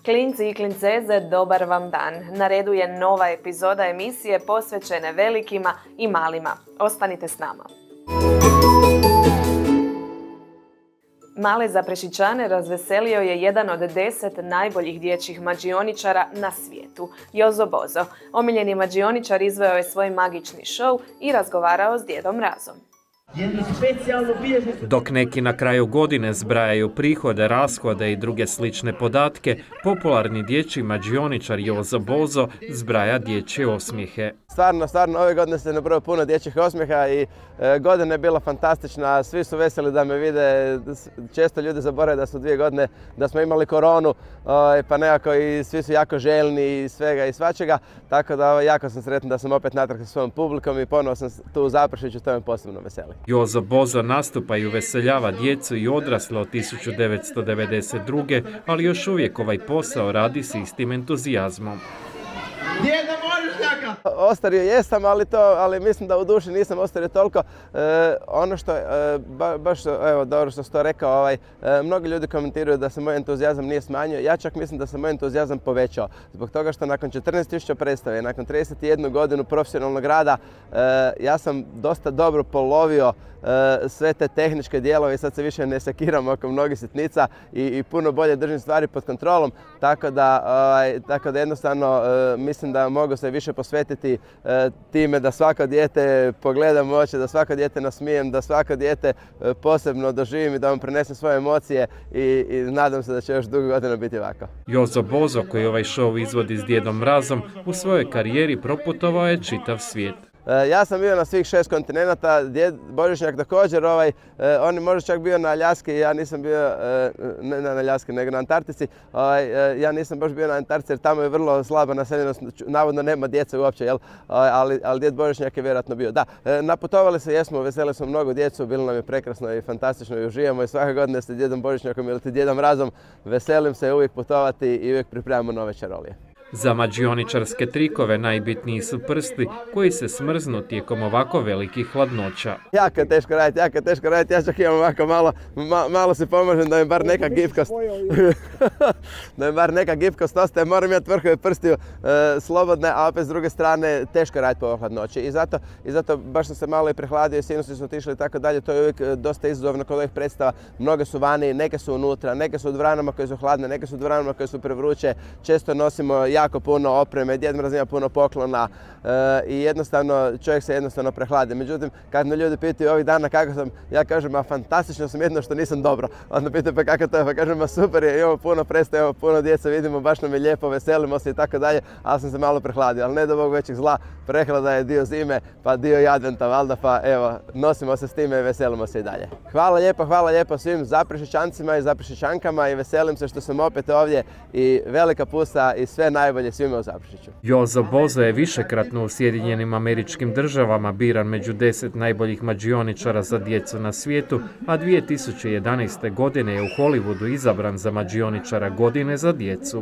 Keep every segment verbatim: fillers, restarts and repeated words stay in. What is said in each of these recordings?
Klinci i klinceze, dobar vam dan. Na redu je nova epizoda emisije posvećene velikima i malima. Ostanite s nama. Male Zaprešićane razveselio je jedan od deset najboljih dječjih mađioničara na svijetu, Jozo Bozo. Omiljeni mađioničar izveo je svoj magični šou i razgovarao s Djedom Mrazom. Dok neki na kraju godine zbrajaju prihode, rashode i druge slične podatke, popularni dječji mađioničar Jozo Bozo zbraja dječje osmijehe. Stvarno, stvarno, ove godine se nabrojao puno dječjih osmijeha i e, godina je bila fantastična, svi su veseli da me vide, često ljudi zaborave da su dvije godine, da smo imali koronu, o, pa nekako i svi su jako željni i svega i svačega, tako da o, jako sam sretan da sam opet natrag sa svojom publikom i ponovo sam tu u Zaprešiću, to me posebno veseli. Jozo Bozo nastupa i uveseljava djecu i odrasle od tisuću devetsto devedeset druge. ali još uvijek ovaj posao radi s istim entuzijazmom. Ostario jesam, ali, to, ali mislim da u duši nisam ostario toliko. E, ono što, e, ba, baš evo, dobro što si to rekao, ovaj, e, mnogi ljudi komentiraju da se moj entuzijazam nije smanjio. Ja čak mislim da se moj entuzijazam povećao. Zbog toga što nakon četrnaest tisuća predstave, nakon trideset jednu godinu profesionalnog rada, e, ja sam dosta dobro polovio e, sve te tehničke dijelove i sad se više ne sekiram oko mnogih sitnica i, i puno bolje držim stvari pod kontrolom. Tako da, ovaj, tako da jednostavno e, mislim da mogu se više posvetiti e, time da svako dijete pogledam u oči, da svako dijete nasmijem, da svako dijete e, posebno doživim i da vam prenesem svoje emocije i, i nadam se da će još dugo godina biti ovako. Jozo Bozo, koji ovaj šou izvodi s Djedom Mrazom, u svojoj karijeri proputovao je čitav svijet. Ja sam bio na svih šest kontinenata, Djed Božićnjak također, ovaj, on je možda čak bio na Aljaski, ja nisam bio, ne na Aljaski, nego na Antarktici, ovaj, ja nisam baš bio na Antarktici jer tamo je vrlo slaba naseljenost, navodno nema djece uopće, jel? Ali, ali Djed Božićnjak je vjerojatno bio. Da, naputovali se, jesmo, veseli smo mnogo djecu, bilo nam je prekrasno i fantastično i uživamo i svake godine sa Djedom Božićnjakom ili Djedom Mrazom veselim se uvijek putovati i uvijek pripremamo nove čarolije. Za mađioničarske trikove najbitniji su prsti koji se smrznu tijekom ovako velikih hladnoća. Jako je teško raditi, jako je teško raditi, ja čak imam ovako malo, ma, malo se pomažem da mi bar neka gibkost, da mi bar neka gibkost ostaje, moram imati vrhove prstiju e, slobodne, a opet s druge strane teško raditi po ovoj hladnoći. I zato, i zato baš sam se malo i prehladio, sinusi su otišli i tako dalje, to je uvijek dosta izazovno kod ovih predstava. Mnoge su vani, neke su unutra, neke su u dvoranama koje su hladne, neke su u dvoranama koje su prevruće, često nosimo jako puno opreme, Djed Mraz ima puno poklona e, i jednostavno čovjek se jednostavno prehladi. Međutim, kad me ljudi pitaju ovih dana kako sam, ja kažem, ma fantastično sam, jedno što nisam dobro. Onda pitaju pa kako to je, pa kažem, ma super je, imamo puno predstava, imamo puno djece, vidimo, baš nam je lijepo, veselimo se i tako dalje, ali sam se malo prehladio. Ali ne do Bog većeg zla, prehlada je dio zime, pa dio i adventa, valjda, pa evo, nosimo se s time i veselimo se i dalje. Hvala lijepo, hvala lijepo svim Zaprešićancima i Zaprešićankama i veselim se što sam opet ovdje i velika pusa i sve najbolje svima u Zaprešiću. Jozo Bozo je višekratno u Sjedinjenim Američkim Državama biran među deset najboljih mađioničara za djecu na svijetu, a dvije tisuće jedanaeste. godine je u Hollywoodu izabran za mađioničara godine za djecu.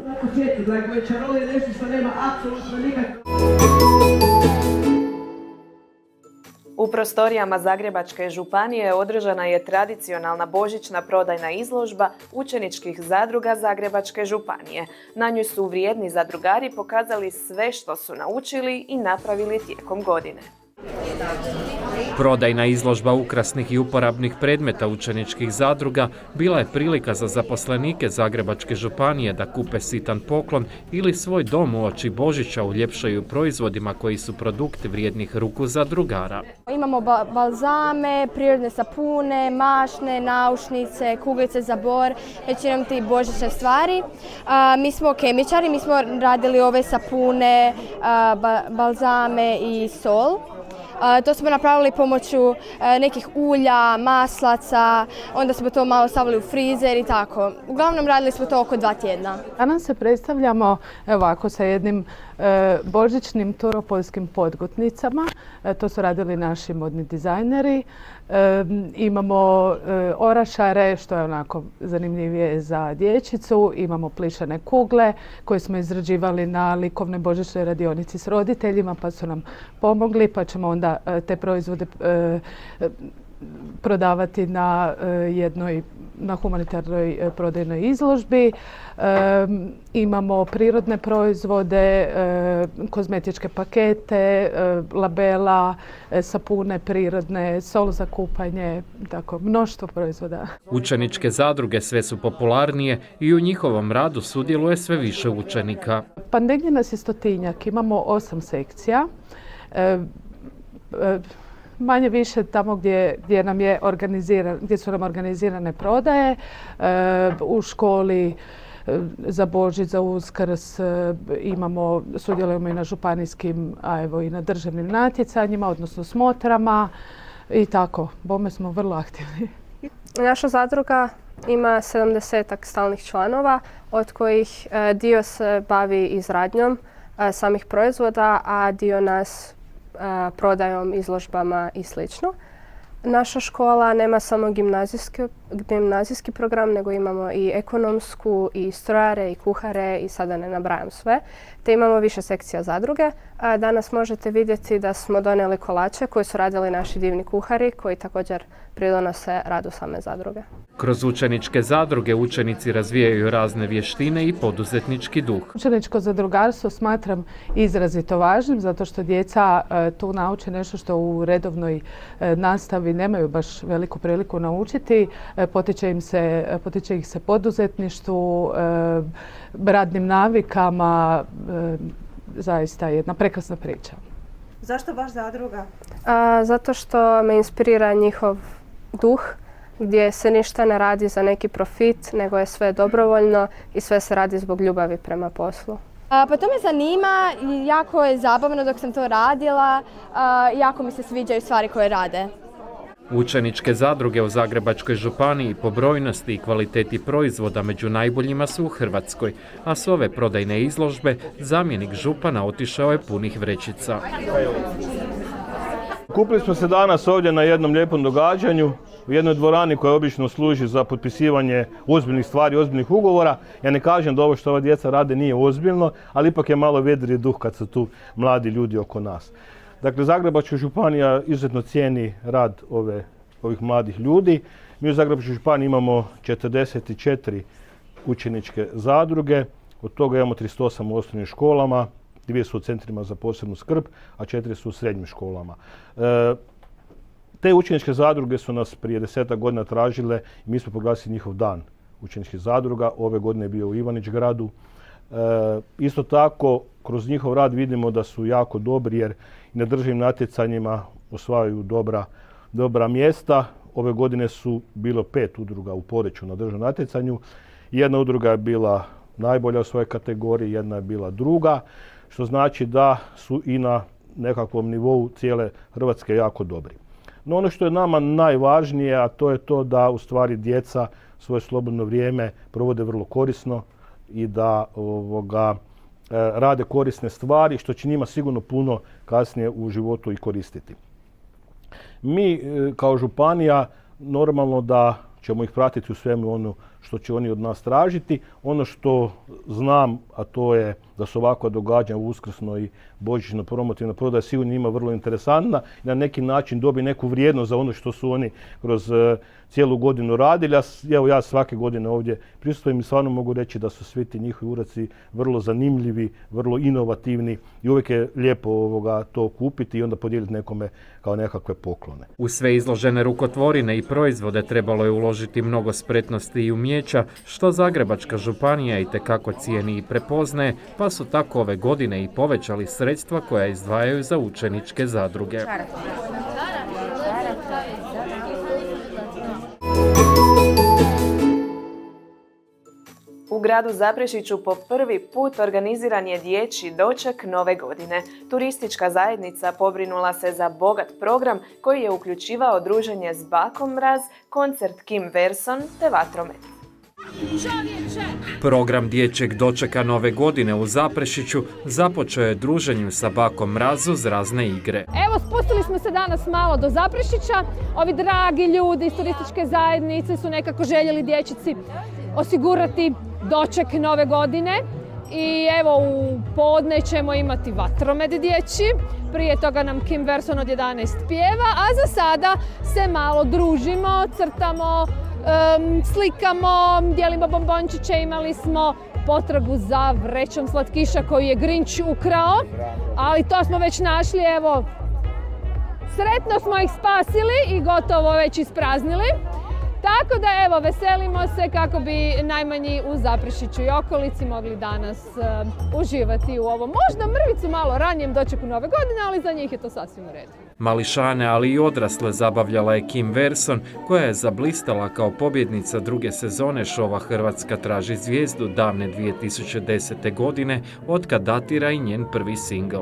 U prostorijama Zagrebačke županije održana je tradicionalna božićna prodajna izložba učeničkih zadruga Zagrebačke županije. Na njoj su vrijedni zadrugari pokazali sve što su naučili i napravili tijekom godine. Prodajna izložba ukrasnih i uporabnih predmeta učeničkih zadruga bila je prilika za zaposlenike Zagrebačke županije da kupe sitan poklon ili svoj dom uoči Božića uljepšaju proizvodima koji su produkti vrijednih ruku zadrugara. Imamo ba balzame, prirodne sapune, mašne, naušnice, kuglice za bor, većinom ti božićne stvari. A, mi smo kemičari, mi smo radili ove sapune, a, ba balzame i sol. Uh, to smo napravili pomoću uh, nekih ulja, maslaca, onda smo to malo stavili u frizer i tako. Uglavnom radili smo to oko dva tjedna. Danas se predstavljamo ovako sa jednim e, božićnim turopoljskim podgutnicama. E, to su radili naši modni dizajneri. E, imamo e, orašare, što je onako zanimljivije za dječicu. Imamo plišane kugle koje smo izrađivali na likovnoj božićnoj radionici s roditeljima, pa su nam pomogli, pa ćemo onda e, te proizvode e, prodavati na jednoj na humanitarnoj prodajnoj izložbi. Imamo prirodne proizvode, kozmetičke pakete, labela, sapune prirodne, sol za kupanje, tako mnoštvo proizvoda. Učeničke zadruge sve su popularnije i u njihovom radu sudjeluje sve više učenika. Negdje nas je stotinjak, imamo osam sekcija. Manje više tamo gdje, gdje, nam je organiziran, gdje su nam organizirane prodaje, u školi za Božić, za Uskrs imamo, sudjelujemo i na županijskim, a evo i na državnim natjecanjima, odnosno smotrama i tako. Bome smo vrlo aktivni. Naša zadruga ima sedamdesetak stalnih članova, od kojih dio se bavi izradnjom samih proizvoda, a dio nas prodajom, izložbama i slično. Naša škola nema samo gimnazijski, gimnazijski program, nego imamo i ekonomsku, i strojare, i kuhare, i sada ne nabrajam sve. Te imamo više sekcija zadruge. Danas možete vidjeti da smo donijeli kolače koje su radili naši divni kuhari, koji također pridonose radu same zadruge. Kroz učeničke zadruge učenici razvijaju razne vještine i poduzetnički duh. Učeničko zadrugarstvo smatram izrazito važnim zato što djeca tu nauče nešto što u redovnoj nastavi nemaju baš veliku priliku naučiti. Potiče im se, potiče ih se poduzetništvu, radnim navikama, zaista jedna prekrasna priča. Zašto baš zadruga? A, zato što me inspirira njihov duh, gdje se ništa ne radi za neki profit, nego je sve dobrovoljno i sve se radi zbog ljubavi prema poslu. A, pa to me zanima i jako je zabavno dok sam to radila. A, jako mi se sviđaju stvari koje rade. Učeničke zadruge u Zagrebačkoj županiji po brojnosti i kvaliteti proizvoda među najboljima su u Hrvatskoj, a s ove prodajne izložbe zamjenik župana otišao je punih vrećica. Kupili smo se danas ovdje na jednom lijepom događanju, u jednoj dvorani koja obično služi za potpisivanje ozbiljnih stvari, ozbiljnih ugovora. Ja ne kažem da ovo što ova djeca rade nije ozbiljno, ali ipak je malo vedriji duh kad su tu mladi ljudi oko nas. Dakle, Zagrebačka županija izuzetno cijeni rad ove, ovih mladih ljudi. Mi u Zagrebačkoj županiji imamo četrdeset četiri učeničke zadruge, od toga imamo trideset osam u osnovnim školama, dvije su u centrima za posebnu skrb, a četiri su u srednjim školama. E, te učeničke zadruge su nas prije desetak godina tražile i mi smo proglasili njihov dan učeničkih zadruga. Ove godine je bio u Ivanić-gradu. E, isto tako, kroz njihov rad vidimo da su jako dobri jer i na državnim natjecanjima osvajaju dobra, dobra mjesta. Ove godine su bilo pet udruga u Poreču na državnom natjecanju. Jedna udruga je bila najbolja u svojoj kategoriji, jedna je bila druga, što znači da su i na nekakvom nivou cijele Hrvatske jako dobri. No ono što je nama najvažnije, a to je to da u stvari djeca svoje slobodno vrijeme provode vrlo korisno i da ovoga, rade korisne stvari, što će njima sigurno puno kasnije u životu i koristiti. Mi kao županija normalno da ćemo ih pratiti u svemu ono što će oni od nas tražiti. Ono što znam, a to je da su ovakva događanja uskrsno i božićno promotivna prodaja sigurno njima vrlo interesantna i na neki način dobi neku vrijednost za ono što su oni kroz uh, cijelu godinu radili. Evo ja svake godine ovdje prisustvujem i stvarno mogu reći da su svi ti njihovi uradci vrlo zanimljivi, vrlo inovativni i uvijek je lijepo ovoga to kupiti i onda podijeliti nekome kao nekakve poklone. U sve izložene rukotvorine i proizvode trebalo je uložiti mnogo spretnosti i umjeća, što Zagrebačka županija itekako cijeni i prepoznaje, pa su tako ove godine i povećali sredstva koja izdvajaju za učeničke zadruge. U gradu Zaprešiću po prvi put organiziran je dječji doček nove godine. Turistička zajednica pobrinula se za bogat program koji je uključivao druženje s Bakom Mraz, koncert Kim Verson te vatromet. Program dječjeg dočeka nove godine u Zaprešiću započeo je druženjem sa Bakom Mrazu uz razne igre. Evo, spustili smo se danas malo do Zaprešića. Ovi dragi ljudi iz turističke zajednice su nekako željeli dječici osigurati doček nove godine. I evo, u podne ćemo imati vatromet dječji, Prije toga nam Kim Verson od jedanaest pjeva, a za sada se malo družimo, crtamo, um, slikamo, dijelimo bombončiće, imali smo potragu za vrećom slatkiša koju je Grinch ukrao, ali to smo već našli, evo, sretno smo ih spasili i gotovo već ispraznili. Tako da evo, veselimo se kako bi najmanji u Zaprešiću i okolici mogli danas uh, uživati u ovom možda mrvicu malo ranijem dočeku nove godine, ali za njih je to sasvim u redu. Mališane, ali i odrasle zabavljala je Kim Verson, koja je zablistala kao pobjednica druge sezone šova Hrvatska traži zvijezdu davne dvije tisuće desete. godine, otkad datira i njen prvi singl.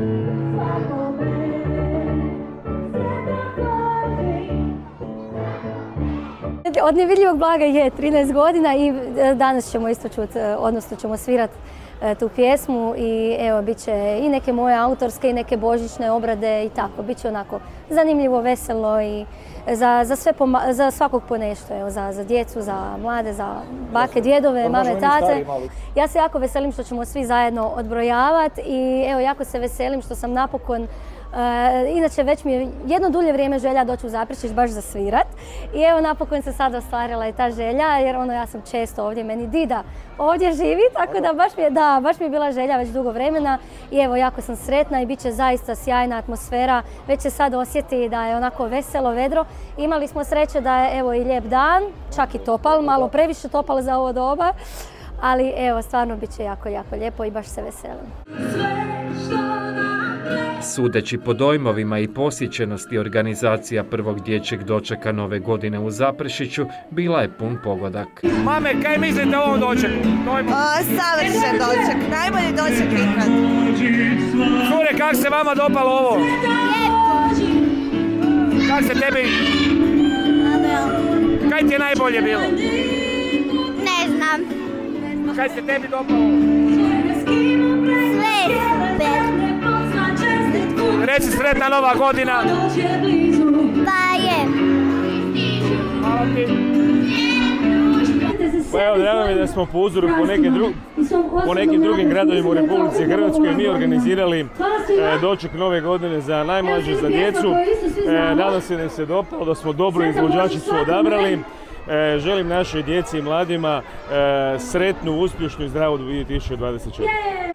Od nevidljivog blaga je trinaest godina i danas ćemo isto čuti, odnosno ćemo svirati tu pjesmu i evo, bit će i neke moje autorske i neke božićne obrade i tako. Biće onako zanimljivo, veselo i za, za, sve za svakog po nešto, evo, za, za djecu, za mlade, za bake, djedove, mame, tate. Ja se jako veselim što ćemo svi zajedno odbrojavati i evo, jako se veselim što sam napokon Uh, inače, već mi je jedno dulje vrijeme želja doći u Zaprešić baš za svirat. I evo, napokon se sad ostvarila i ta želja, jer ono, ja sam često ovdje, meni dida ovdje živi, tako da baš mi je, da, baš mi je bila želja već dugo vremena. I evo, jako sam sretna i bit će zaista sjajna atmosfera. Već se sad osjeti da je onako veselo, vedro. Imali smo sreće da je evo i lijep dan, čak i topal, malo previše topal za ovo doba. Ali evo, stvarno bit će jako, jako lijepo i baš se veselim. Sudeći po dojmovima i posjećenosti, organizacija prvog dječjeg dočeka nove godine u Zaprešiću bila je pun pogodak. Mame, kaj mislite o ovom dočeku? Savršen doček, najbolji doček ikad. Cure, kak se vama dopalo ovo? Kak se tebi? Kaj ti je najbolje bilo? Ne znam. Kaj se tebi dopalo? Sve super. Reci sretna nova godina. Pa je. Hvala ti. Pa evo, drago mi da smo po uzoru po, neke dru... po nekim drugim gradovima u Republici Hrvatskoj mi organizirali e, doček nove godine za najmlađe, za djecu. E, nadam se da se dopalo, da smo dobru izvođačicu odabrali. E, želim našoj djeci i mladima e, sretnu, uspješnu i zdravu dvije tisuće dvadeset četvrte.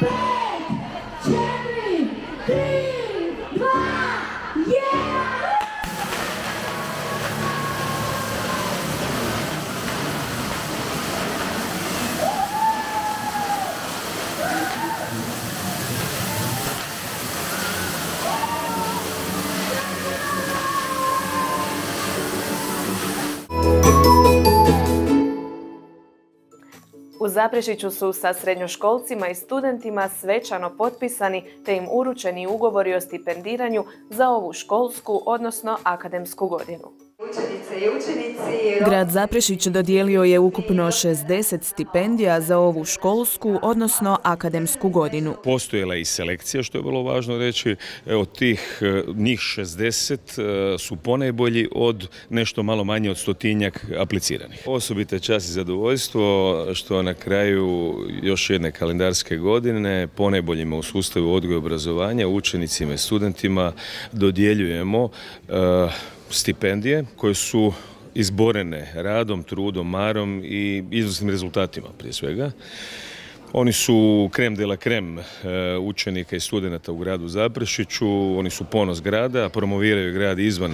U Zaprešiću su sa srednjoškolcima i studentima svečano potpisani te im uručeni ugovori o stipendiranju za ovu školsku, odnosno akademsku godinu. Učenice i učenici. Grad Zaprešić dodijelio je ukupno šezdeset stipendija za ovu školsku, odnosno akademsku godinu. Postojala je i selekcija, što je vrlo važno reći. Od tih njih šezdeset su ponajbolji od nešto malo manje od stotinjak apliciranih. Osobita čast i zadovoljstvo što na kraju još jedne kalendarske godine ponajboljima u sustavu odgoja i obrazovanja, učenicima i studentima dodjeljujemo uh, stipendije koje su izborene radom, trudom, marom i izvrsnim rezultatima prije svega. Oni su krem de la krem učenika i studenata u gradu Zaprešiću, oni su ponos grada, promoviraju grad izvan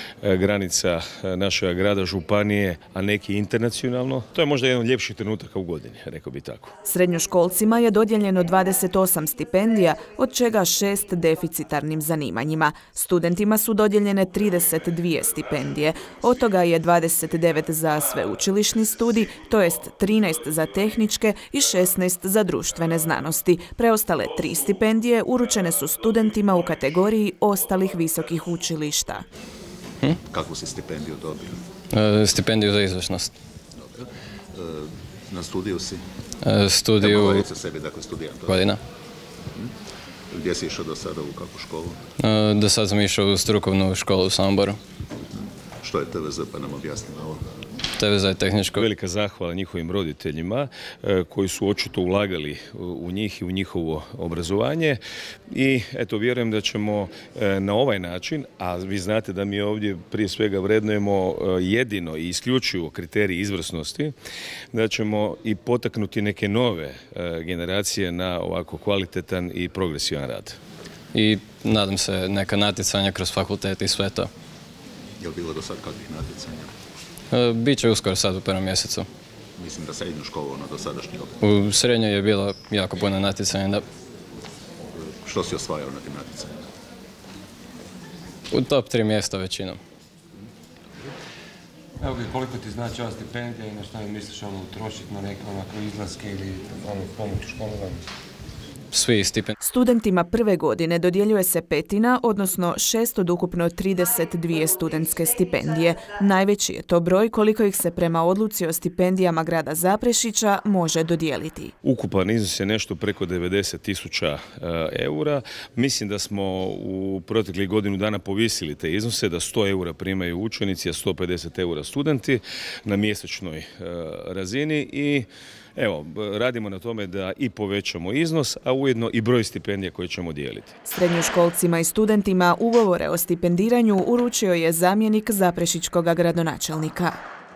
granica našeg grada, županije, a neki internacionalno. To je možda jedan od ljepših trenutaka u godini, rekao bi tako. Srednjoškolcima je dodijeljeno dvadeset osam stipendija, od čega šest deficitarnim zanimanjima. Studentima su dodijeljene trideset dvije stipendije, od toga je dvadeset devet za sveučilišni studij, to jest trinaest za tehničke i šesnaest za društvene znanosti. Preostale tri stipendije uručene su studentima u kategoriji ostalih visokih učilišta. Hm? Kakvu si stipendiju dobio? E, stipendiju za izvršnost. Dobro. E, na studiju si? E, studiju... Kako govoriti sa sebi, dakle studijant? Godina. Hm? Gdje si išao do sada, u kakvu školu? E, do sada sam išao u strukovnu školu u Samboru. Što je T V Z, pa nam objasni ovo? T V za tehničko. Velika zahvala njihovim roditeljima koji su očito ulagali u njih i u njihovo obrazovanje i eto vjerujem da ćemo na ovaj način, a vi znate da mi ovdje prije svega vrednujemo jedino i isključivo kriterij izvrsnosti, da ćemo i potaknuti neke nove generacije na ovako kvalitetan i progresivan rad. I nadam se neka natjecanja kroz fakultet i sve to. Je li bilo do sad kakvih natjecanja? Biće uskoro sad u prvom mjesecu. Mislim da srednju školu, ono do sadašnjeg. U srednjoj je bilo jako puno natjecanja, da. Što si osvajao na tim natjecanjima? U top tri mjesta većinom. Evo bi, koliko ti znači ova stipendija i na što mi misliš ono utrošiti na neke onako izlaske ili ono pomoć u školovanju? Svi stipend. Studentima prve godine dodjeljuje se petina, odnosno šest od ukupno trideset dvije studentske stipendije. Najveći je to broj koliko ih se prema odluci o stipendijama grada Zaprešića može dodijeliti. Ukupan iznos je nešto preko devedeset tisuća eura. Mislim da smo u proteklih godinu dana povisili te iznose, da sto eura primaju učenici, a sto pedeset eura studenti na mjesečnoj razini i evo, radimo na tome da i povećamo iznos, a ujedno i broj stipendija koje ćemo dijeliti. Srednjoškolcima i studentima ugovore o stipendiranju uručio je zamjenik zaprešičkog gradonačelnika.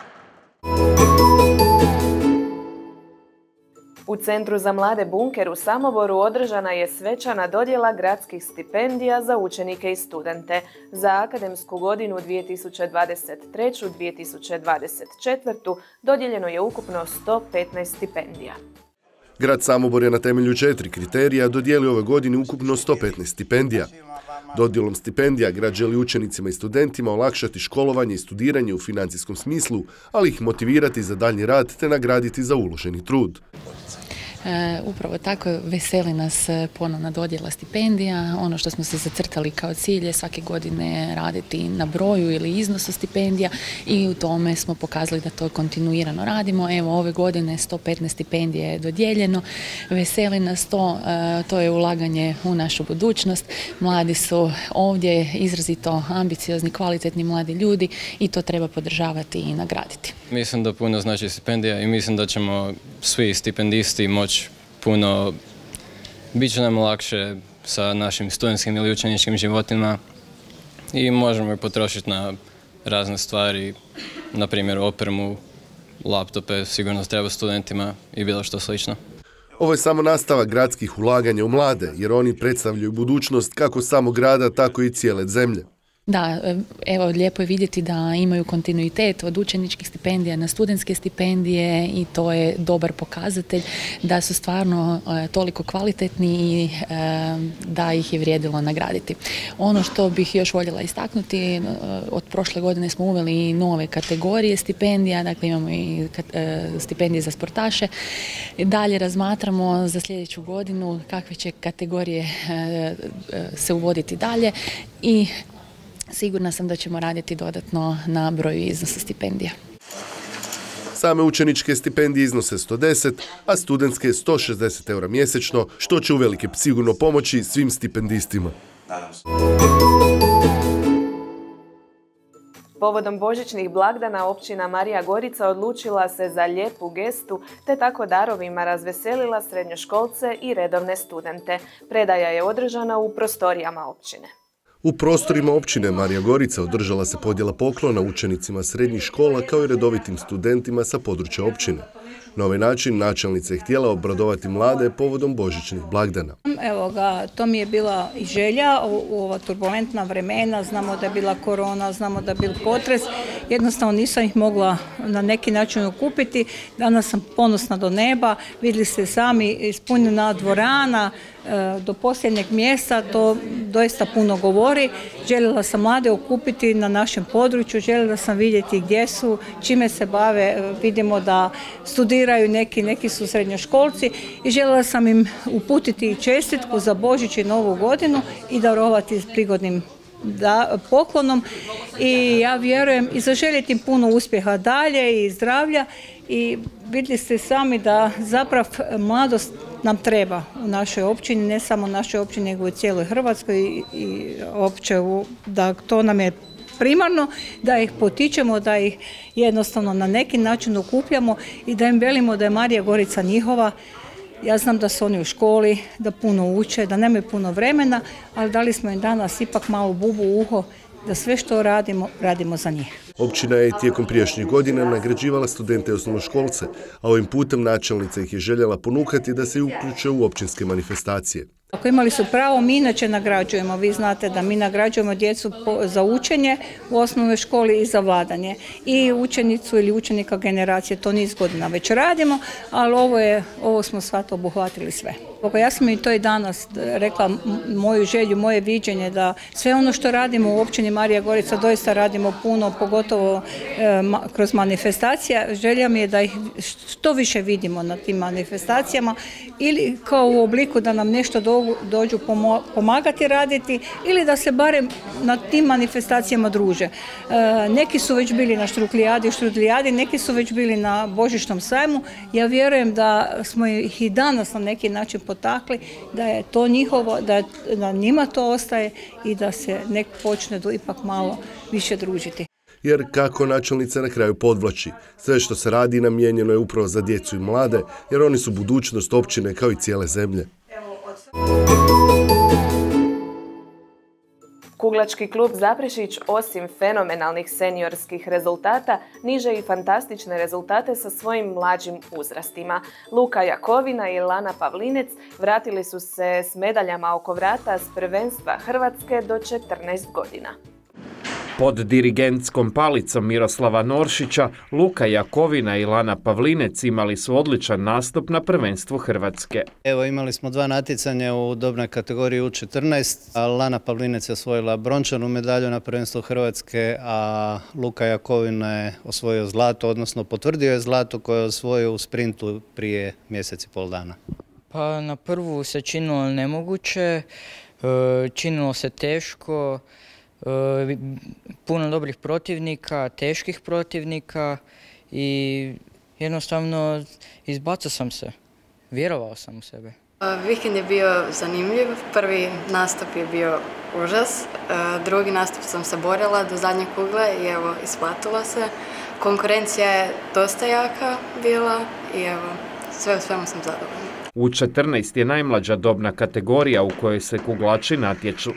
U Centru za mlade Bunker u Samoboru održana je svečana dodjela gradskih stipendija za učenike i studente. Za akademsku godinu dvije tisuće dvadeset treću do dvije tisuće dvadeset četvrtu dodijeljeno je ukupno sto petnaest stipendija. Grad Samobor je na temelju četiri kriterija dodijelio ove godine ukupno sto petnaest stipendija. Dodjelom stipendija grad želi učenicima i studentima olakšati školovanje i studiranje u financijskom smislu, ali ih motivirati za daljnji rad te nagraditi za uloženi trud. E, upravo tako veseli nas ponovna dodjela stipendija. Ono što smo se zacrtali kao cilj je svake godine raditi na broju ili iznosu stipendija i u tome smo pokazali da to kontinuirano radimo. Evo, ove godine sto petnaest stipendija je dodijeljeno. Veseli nas to, e, to je ulaganje u našu budućnost. Mladi su ovdje izrazito ambiciozni, kvalitetni mladi ljudi i to treba podržavati i nagraditi. Mislim da puno znači stipendija i mislim da ćemo svi stipendisti moći puno, bit će nam lakše sa našim studentskim ili učeničkim životima i možemo ih potrošiti na razne stvari, na primjer opremu, laptope, sigurno treba studentima i bilo što slično. Ovo je samo nastavak gradskih ulaganja u mlade, jer oni predstavljaju budućnost kako samog grada, tako i cijele zemlje. Da, evo, lijepo je vidjeti da imaju kontinuitet od učeničkih stipendija na studentske stipendije i to je dobar pokazatelj da su stvarno e, toliko kvalitetni i e, da ih je vrijedilo nagraditi. Ono što bih još voljela istaknuti, e, od prošle godine smo uveli nove kategorije stipendija, dakle imamo i e, stipendije za sportaše. Dalje razmatramo za sljedeću godinu kakve će kategorije e, e, se uvoditi dalje i sigurna sam da ćemo raditi dodatno na broju iznosa stipendija. Same učeničke stipendije iznose sto deset, a studentske sto šezdeset eura mjesečno, što će uvelike sigurno pomoći svim stipendistima. Povodom božićnih blagdana općina Marija Gorica odlučila se za lijepu gestu te tako darovima razveselila srednjoškolce i redovne studente. Predaja je održana u prostorijama općine. U prostorima općine Marija Gorica održala se podjela poklona učenicima srednjih škola kao i redovitim studentima sa područja općine. Na ovaj način načelnica je htjela obradovati mlade povodom božićnih blagdana. Evo ga, to mi je bila i želja u, u ova turbulentna vremena, znamo da je bila korona, znamo da je bil potres, jednostavno nisam ih mogla na neki način okupiti. Danas sam ponosna do neba, vidjeli ste sami, ispunjena dvorana e, do posljednjeg mjesta, to doista puno govori. Željela sam mlade okupiti na našem području, željela sam vidjeti gdje su, čime se bave, vidimo da studiraju neki, neki su srednjoškolci i željela sam im uputiti čestitku za Božić i Novu godinu i darovati s prigodnim da, poklonom i ja vjerujem i zaželjeti im puno uspjeha dalje i zdravlja i vidjeli ste sami da zapravo mladost nam treba u našoj općini, ne samo u našoj općini nego u cijeloj Hrvatskoj i, i opće u, da to nam je primarno, da ih potičemo, da ih jednostavno na neki način okupljamo i da im velimo da je Marija Gorica njihova. Ja znam da su oni u školi, da puno uče, da nemaju puno vremena, ali dali smo im danas ipak malo bubu u uho, da sve što radimo, radimo za njih. Općina je tijekom prijašnjih godina nagrađivala studente i osnovnoškolce, a ovim putem načelnica ih je željela ponukati da se uključe u općinske manifestacije. Ako imali su pravo, mi inače nagrađujemo. Vi znate da mi nagrađujemo djecu za učenje u osnovnoj školi i za vladanje. I učenicu ili učenika generacije, to niz godina već radimo, ali ovo, je, ovo smo sad obuhvatili sve. Ja sam i to i danas rekla, moju želju, moje viđenje da sve ono što radimo u općini Marija Gorica doista radimo puno, pogotovo e, ma, kroz manifestacije. Želja mi je da ih što više vidimo na tim manifestacijama ili kao u obliku da nam nešto do, dođu pomo, pomagati raditi ili da se barem na tim manifestacijama druže. E, neki su već bili na Štruklijadi, Štrudlijadi, neki su već bili na Božićnom sajmu. Ja vjerujem da smo ih i danas na neki način potakli, da je to njihovo, da, da njima to ostaje i da se nek počne do ipak malo više družiti. Jer kako načelnica na kraju podvlači, sve što se radi namijenjeno je upravo za djecu i mlade, jer oni su budućnost općine kao i cijele zemlje. Kuglački klub Zaprešić osim fenomenalnih seniorskih rezultata niže i fantastične rezultate sa svojim mlađim uzrastima. Luka Jakovina i Lana Pavlinec vratili su se s medaljama oko vrata s prvenstva Hrvatske do četrnaest godina. Pod dirigentskom palicom Miroslava Noršića, Luka Jakovina i Lana Pavlinec imali su odličan nastup na prvenstvu Hrvatske. Evo, imali smo dva natjecanja u dobnoj kategoriji U četrnaest, a Lana Pavlinec je osvojila brončanu medalju na prvenstvu Hrvatske, a Luka Jakovina je osvojio zlato, odnosno potvrdio je zlato koje je osvojio u sprintu prije mjesec i pol dana. Pa na prvu se činilo nemoguće, činilo se teško, puno dobrih protivnika, teških protivnika i jednostavno izbacao sam se, vjerovao sam u sebe. Vikend je bio zanimljiv, prvi nastup je bio užas, drugi nastup sam se borila do zadnje kugle i evo isplatilo se. Konkurencija je dosta jaka bila i evo sve u svemu sam zadovoljna. U četrnaest je najmlađa dobna kategorija u kojoj se kuglači natječu.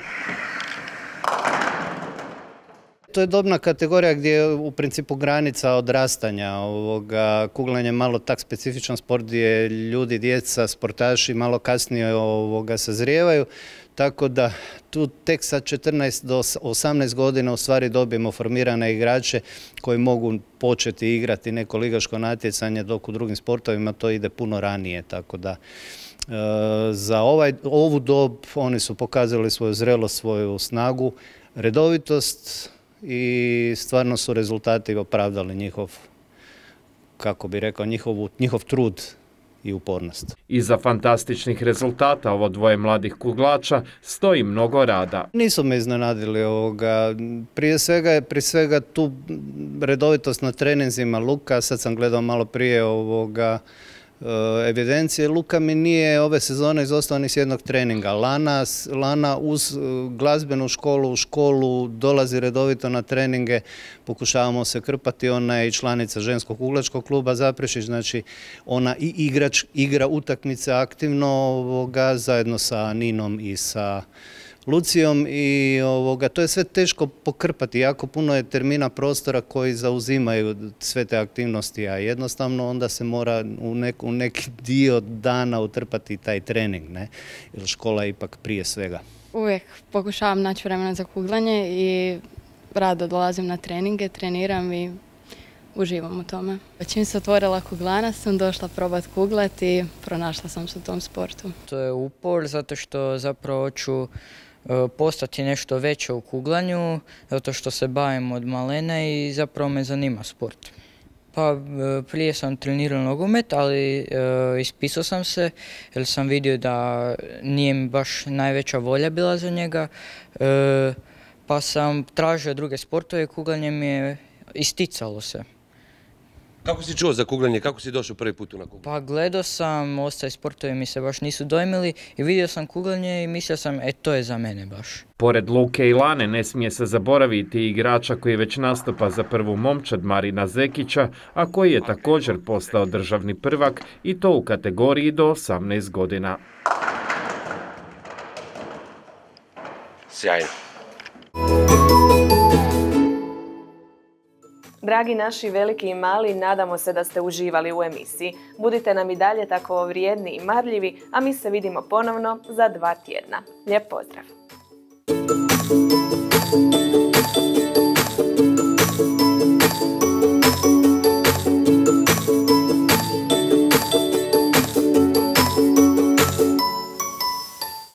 To je dobna kategorija gdje je u principu granica odrastanja. Ovoga, kuglanje je malo tak specifičan sport gdje ljudi, djeca, sportaši malo kasnije ovoga, sazrijevaju. Tako da tu tek sa četrnaest do osamnaest godina u stvari dobijemo formirane igrače koji mogu početi igrati neko ligaško natjecanje, dok u drugim sportovima to ide puno ranije. Tako da e, za ovaj, ovu dob oni su pokazali svoju zrelost, svoju snagu, redovitost, i stvarno su rezultati opravdali njihov, kako bi rekao, njihov, njihov trud i upornost. Iza fantastičnih rezultata ovo dvoje mladih kuglača stoji mnogo rada. Nisu me iznenadili ovoga. Prije svega je prije svega tu redovitost na treninzima. Luka, sad sam gledao malo prije ovoga evidencije, Luka mi nije ove sezone izostao ni s jednog treninga. Lana, Lana uz glazbenu školu u školu dolazi redovito na treninge, pokušavamo se krpati, ona je i članica ženskog kuglačkog kluba Zaprešić, znači ona i igrač, igra utakmice aktivno ovoga, zajedno sa Ninom i sa Lucijom i ovoga, to je sve teško pokrpati, jako puno je termina prostora koji zauzimaju sve te aktivnosti, a jednostavno onda se mora u, nek, u neki dio dana utrpati taj trening, ne? Jer škola je ipak prije svega. Uvijek pokušavam naći vremena za kuglanje i rado dolazim na treninge, treniram i uživam u tome. Čim se otvorila kuglana sam došla probati kuglati i pronašla sam se u tom sportu. To je upor zato što zapravo hoću postati nešto veće u kuglanju, zato što se bavim od malena i zapravo me zanima sport. Pa prije sam trenirao nogomet, ali ispisao sam se jer sam vidio da nije mi baš najveća volja bila za njega, pa sam tražio druge sportove i kuglanje mi je isticalo se. Kako si čuo za kuglanje, kako si došao prvi put na kuglanje? Pa gledao sam, ostali sportovi mi se baš nisu dojmili i vidio sam kuglanje i mislio sam, e to je za mene baš. Pored Luke i Lane ne smije se zaboraviti igrača koji već nastupa za prvu momčad Marina Zekića, a koji je također postao državni prvak i to u kategoriji do osamnaest godina. Sjajno. Dragi naši veliki i mali, nadamo se da ste uživali u emisiji. Budite nam i dalje tako vrijedni i marljivi, a mi se vidimo ponovno za dva tjedna. Lijep pozdrav!